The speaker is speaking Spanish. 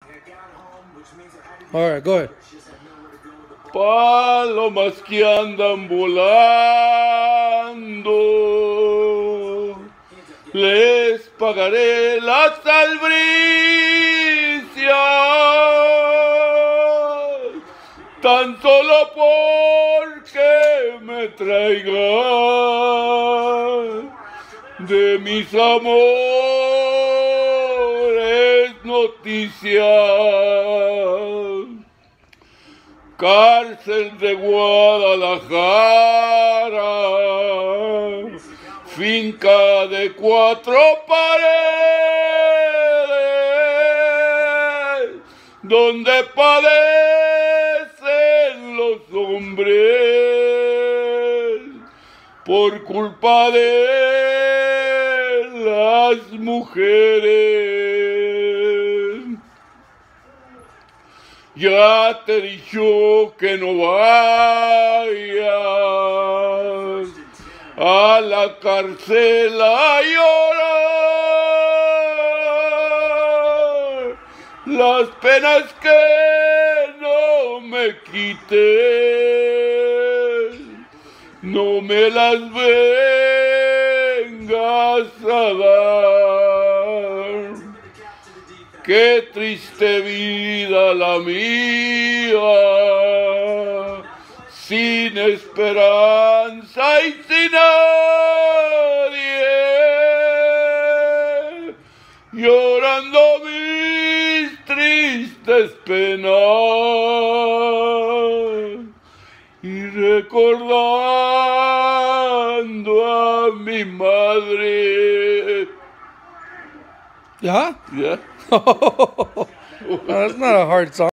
All right, go ahead. Palomas que andan volando, les pagaré las albricias, tan solo porque me traigan de mis amores noticias. Cárcel de Guadalajara, finca de 4 paredes, donde padecen los hombres por culpa de las mujeres. Ya te he dicho que no vayas a la cárcel a llorar las penas que no me quites, no me las vengas a dar. Qué triste vida la mía, sin esperanza y sin nadie, llorando mis tristes penas y recordando a mi madre. Yeah? Yeah. That's not a hard song.